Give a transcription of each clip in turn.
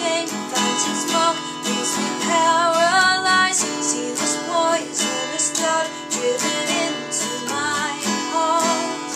fame finds its mark, leaves me paralyzed. See this poisonous dart driven into my heart.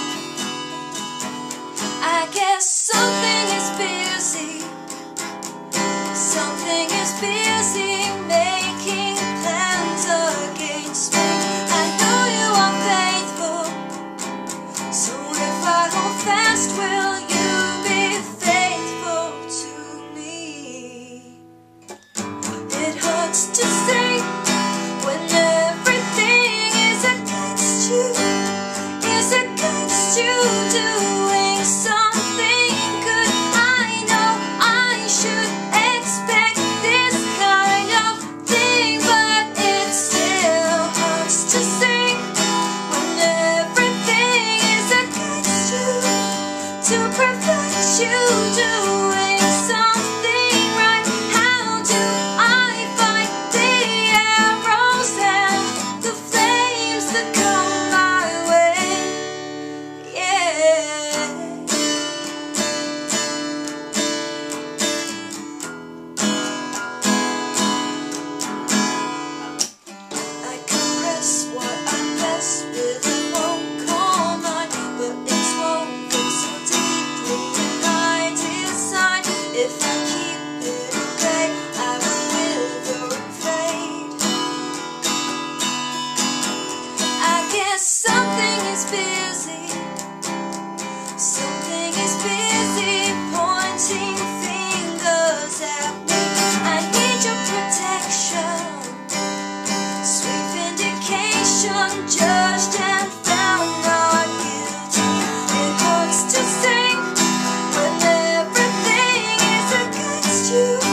I guess something is busy. Something is busy making plans against me. I know you are faithful, so if I hold fast, will you be faithful to me? It hurts to say when everything is against you, is against you doing something good. I know I should expect this kind of thing, but it still hurts to say when everything is against you, to prevent you doing something right. How do I fight the arrows and the flames that come my way? Yeah. I compress what I mess with, it won't call mine, but it's woven so deeply in my design. If I keep it at bay, I will wither and fade. I guess something is busy, something is busy pointing fingers at me. I need your protection, sweet vindication, judged and found not guilty. It hurts to sing when everything is against you.